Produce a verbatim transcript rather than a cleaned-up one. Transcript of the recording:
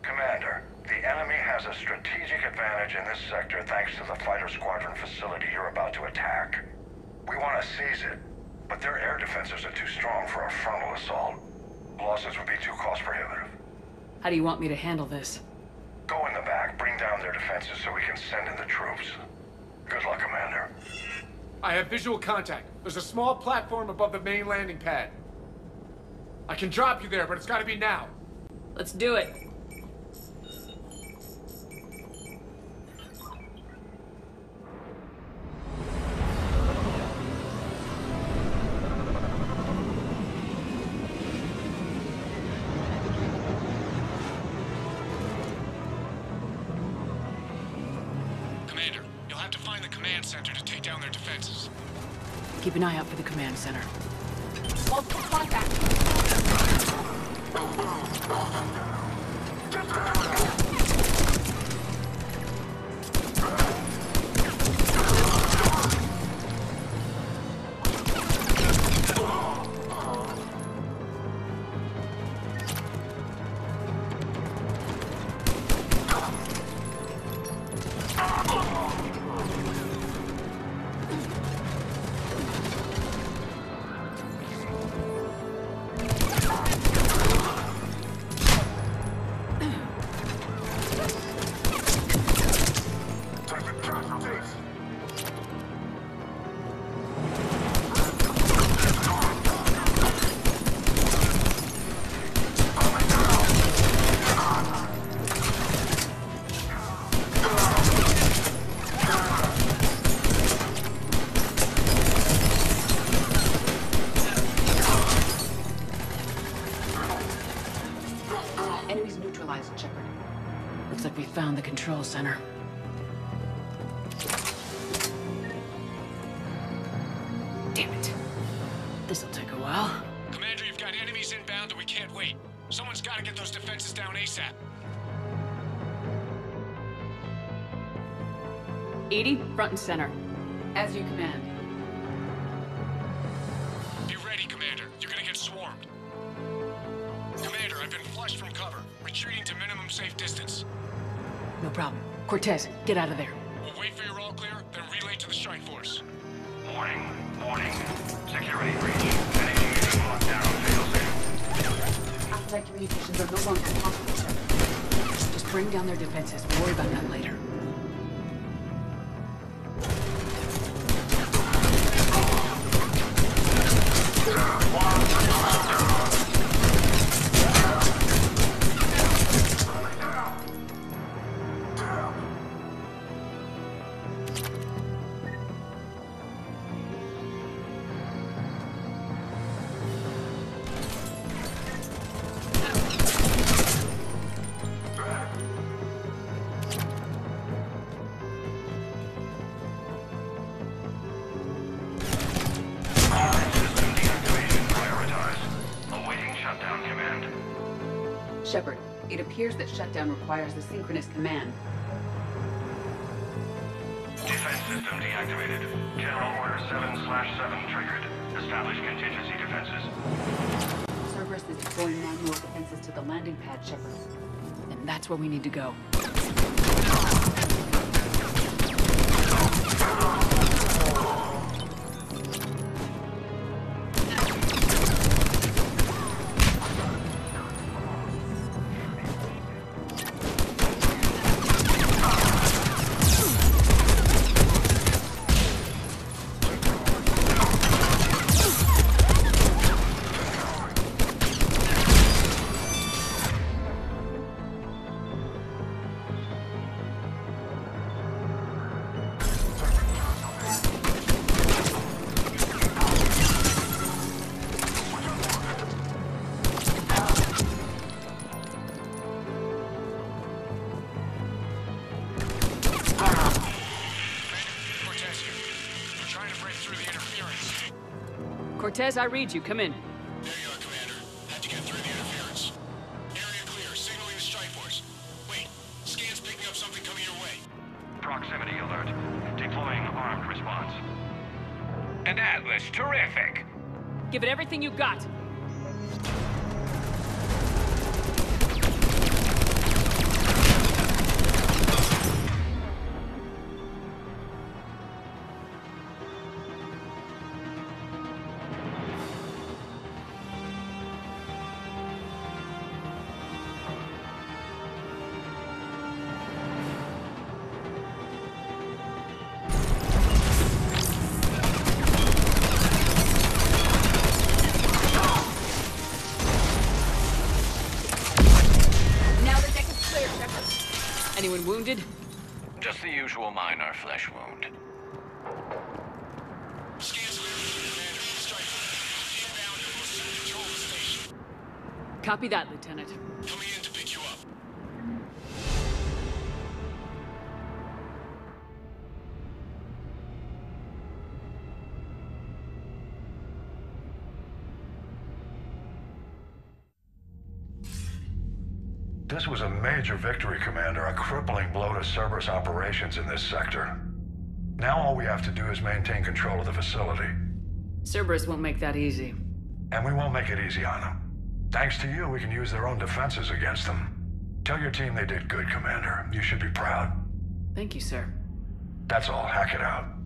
Commander, the enemy has a strategic advantage in this sector thanks to the fighter squadron facility you're about to attack. We want to seize it, but their air defenses are too strong for a frontal assault. Losses would be too cost prohibitive. How do you want me to handle this? Go in the back, bring down their defenses so we can send in the troops. Good luck, Commander. I have visual contact. There's a small platform above the main landing pad. I can drop you there, but it's gotta be now. Let's do it. Commander, you'll have to find the command center to take down their defenses. Keep an eye out for the command center. Multiple contact. Shepard. Looks like we found the control center. Damn it. This'll take a while. Commander, you've got enemies inbound and we can't wait. Someone's gotta get those defenses down ASAP. Edie, front and center. As you command. Be ready, Commander. You're gonna get swarmed. Commander, I've been flushed from cover. Retreating to minimum safe distance. No problem. Cortez, get out of there. We'll wait for your all clear, then relay to the strike force. Warning, warning. Security breach. Anything you can lock down, fail safe. Outside communications are no longer possible, Shepard. Just bring down their defenses. We'll worry about that later. Shepard, it appears that shutdown requires a synchronous command. Defense system deactivated. General Order seven slash seven triggered. Establish contingency defenses. Cerberus is deploying manual defenses to the landing pad, Shepard. And that's where we need to go. Cortez, I read you. Come in. There you are, Commander. Had to get through the interference. Area clear. Signaling the strike force. Wait. Scan's picking up something coming your way. Proximity alert. Deploying armed response. An Atlas. Terrific. Give it everything you got. usual minor flesh wound. Scans clear, Commander. Strike. Inbound to most control station. Copy that, Lieutenant. Coming in to pick you up. This was a major victory, Commander. A crippling blow to Cerberus operations in this sector. Now all we have to do is maintain control of the facility. Cerberus won't make that easy. And we won't make it easy on them. Thanks to you, we can use their own defenses against them. Tell your team they did good, Commander. You should be proud. Thank you, sir. That's all. Hack it out.